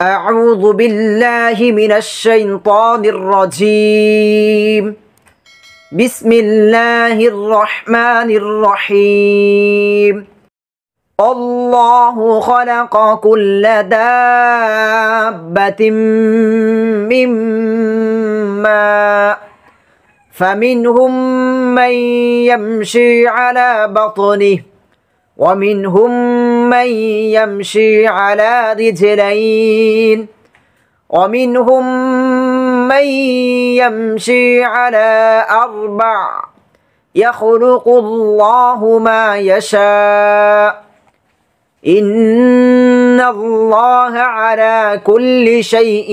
أعوذ بالله من الشيطان الرجيم بسم الله الرحمن الرحيم الله خلق كل دابة من ماء فمنهم من يمشي على بطنه ومنهم من يمشي على رجلين ومنهم من يمشي على أربع يخلق الله ما يشاء إن الله على كل شيء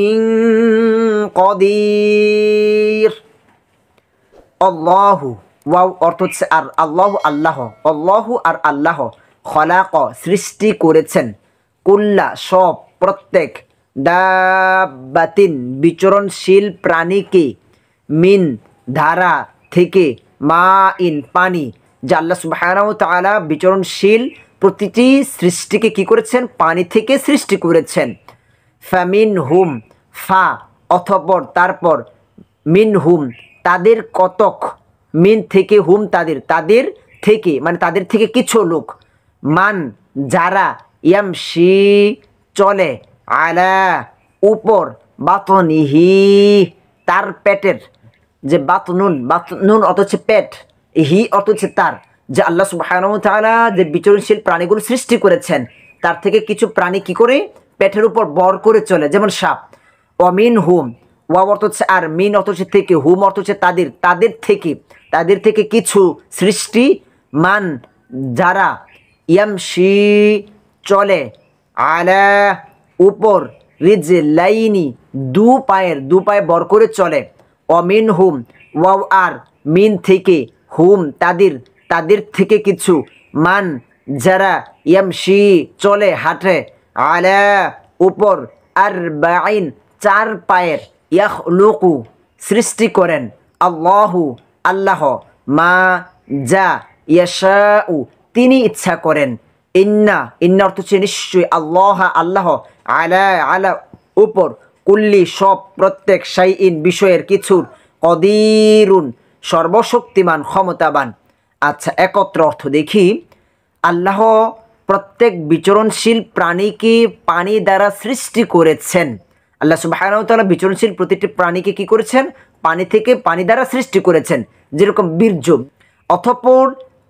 قدير الله wow অর্থ হচ্ছে আর আল্লাহু আল্লাহ আল্লাহু আর আল্লাহ খলাক সৃষ্টি করেছেন কুল্লা সব প্রত্যেক দাব্বাতিন বিচরণশীল প্রাণীকে মিন ধারা থেকে মা ইন পানি যে আল্লাহ সুবহানাহু ওয়া তাআলা বিচরণশীল প্রতিটি সৃষ্টিকে কি করেছেন পানি থেকে সৃষ্টি করেছেন ফামিন হুম ফা অথপর তারপর মিন হুম তাদের কতক মিন থেকে হুম তাদের থেকে মানে তাদের থেকে কিছু লোক মান যারা ইয়ামশি চলে আলা উপর বাতনিহি তার পেটের যে বাতনুন অর্থ হচ্ছে পেট হি অর্থ হচ্ছে তার যে আল্লাহ সুবহানাহু ওয়া তাআলা যে বিচরণশীল প্রাণীগুলো সৃষ্টি করেছেন তার থেকে কিছু প্রাণী কি করে পেটের উপর বর করে চলে যেমন সাপ অমিন হুম ওয়া অর্থ হচ্ছে আর মিন অর্থ হচ্ছে থেকে হুম অর্থ হচ্ছে তাদের থেকে কিছু সৃষ্টি মান যারা ইয়ামশি চলে আলা উপর রিজলাইনি দু পায়ে বর করে চলে অমিন হুম ওয়াও আর মিন থেকে হুম তাদের থেকে কিছু মান যারা ইয়ামশি চলে হাঁটে আলা উপর আরবাইন 4 পায়ের ইয়াখলুকু সৃষ্টি করেন আল্লাহু আল্লাহ মা যা ইয়াশাউ তিনি ইচ্ছা করেন ইন্না অর্থ হচ্ছে নিশ্চয়ই আল্লাহ আলা উপর কুল্লি সব প্রত্যেক শাইইন বিষয়ের কিছুর কদিরুন সর্বশক্তিমান ক্ষমতাবান। আচ্ছা একত্র অর্থ দেখি আল্লাহ প্রত্যেক বিচরণশীল প্রাণীকে পানি দ্বারা সৃষ্টি করেছেন আল্লাহ সুবহানাহু ওয়া তাআলা বিচরণশীল প্রতিটি প্রাণীকে কি করেছেন পানি থেকে পানি দ্বারা সৃষ্টি করেছেন যেরকম বীর্য অতঃপর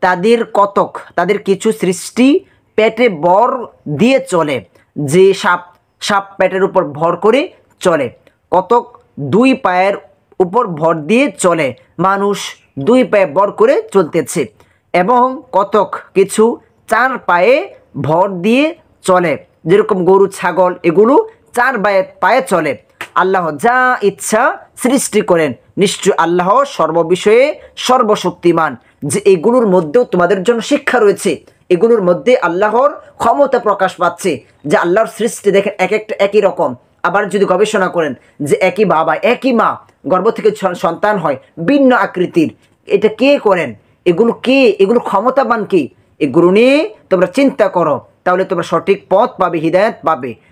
তাদের কিছু সৃষ্টি পেটে বর দিয়ে চলে যে সাপ পেটের উপর ভর করে চলে কতক 2 পায়ের উপর ভর দিয়ে চলে মানুষ 2 পায়ে ভর করে চলতেছে এবং কতক কিছু 4 পায়ে ভর দিয়ে চলে যেরকম গরু ছাগল এগুলো 4 পায়ে চলে আল্লাহ যা ইচ্ছা সৃষ্টি করেন নিশ্চয় আল্লাহ সর্ববিষয়ে সর্বশক্তিমান যে এগুলোর মধ্যেও তোমাদের জন্য শিক্ষা রয়েছে এগুলোর মধ্যে আল্লাহর ক্ষমতা প্রকাশ পাচ্ছে যে আল্লাহর সৃষ্টি দেখেন একটা একই রকম আবার যদি গবেষণা করেন যে একই বাবা একই মা গর্ভ থেকে সন্তান হয় ভিন্ন আকৃতির এটা কে করেন এগুলো ক্ষমতাবান কি এগুলো নিয়ে তোমরা চিন্তা করো তাহলে তোমরা সঠিক পথ পাবে হিদায়াত পাবে।